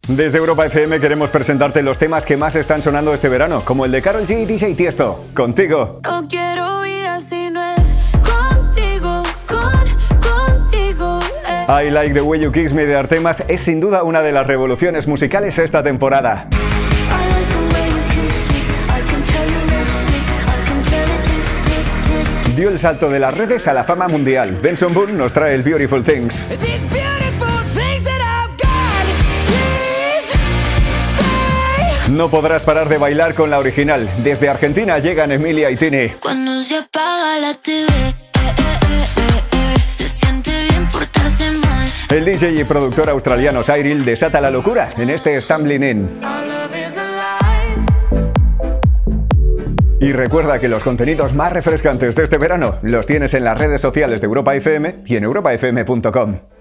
Desde Europa FM queremos presentarte los temas que más están sonando este verano, como el de Karol G y DJ Tiesto. Contigo. No quiero vida si no es contigo, contigo. I Like the Way You Kiss Me de Artemas es sin duda una de las revoluciones musicales esta temporada. Dio el salto de las redes a la fama mundial. Benson Boone nos trae el Beautiful Things. No podrás parar de bailar con la original. Desde Argentina llegan Emilia y Tini. Cuando se apaga la TV, se siente bien portarse mal. El DJ y productor australiano Cyril desata la locura en este Stumbling In. Y recuerda que los contenidos más refrescantes de este verano los tienes en las redes sociales de Europa FM y en europafm.com.